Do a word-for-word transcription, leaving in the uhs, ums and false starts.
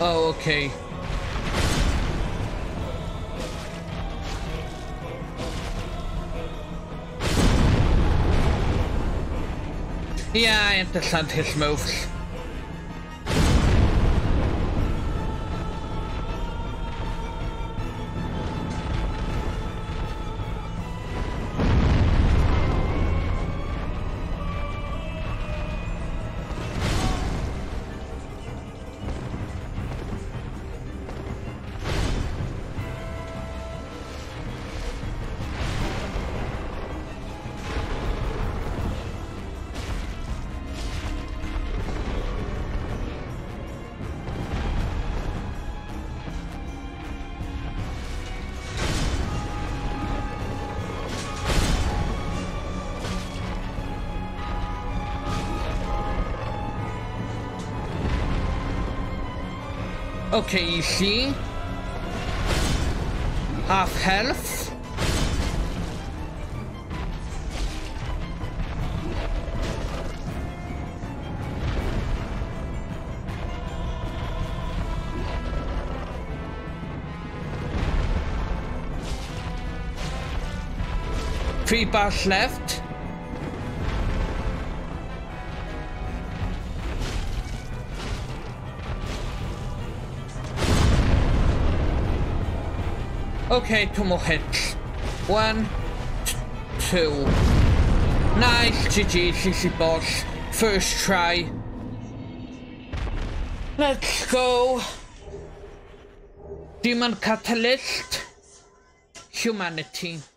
Oh, okay. Yeah, I understand his moves. Okay, easy. Half health. Three bars left. Okay, two more hits. One, two. Nice, G G, easy boss. First try. Let's go. Demon Catalyst. Humanity.